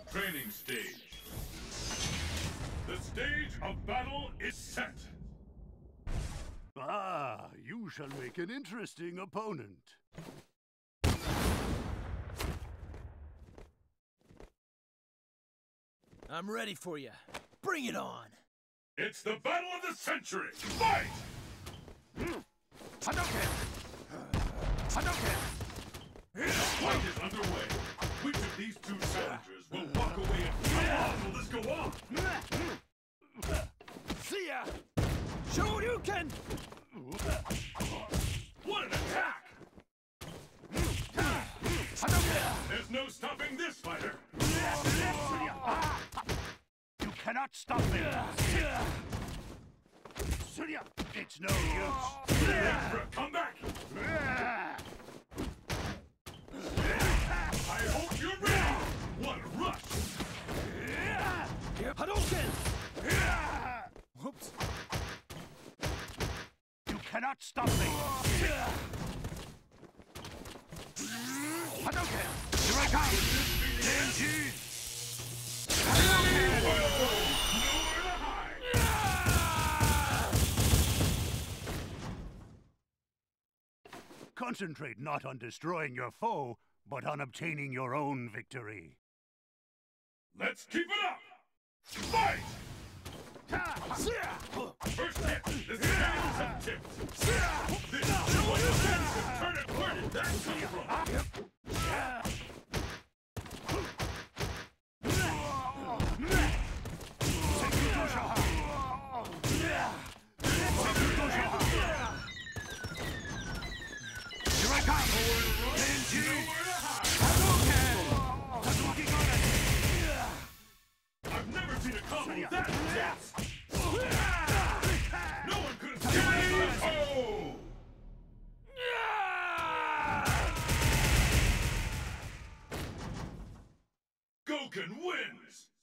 Training stage. The stage of battle is set. Ah, you shall make an interesting opponent. I'm ready for you. Bring it on! It's the battle of the century! Fight! Hadouken! Hadouken! The fight is underway. Which of these two challengers will walk away and how long will this go on? See ya! Gouken! What an attack! There's no stopping this fighter! You cannot stop me! Surya, it's no use! Ready for a comeback? I hope you're ready! What a rush! Hadouken! Whoops. You cannot stop me! Hadouken! Here I come! Denji! Concentrate not on destroying your foe, but on obtaining your own victory. Let's keep it up! Fight! First hit! The scales have tipped! This is what the sense of turn it. Where did that come from? Here I come! Denji! I've never seen a combo that intense! No one could have seen it! Oh! Gouken wins!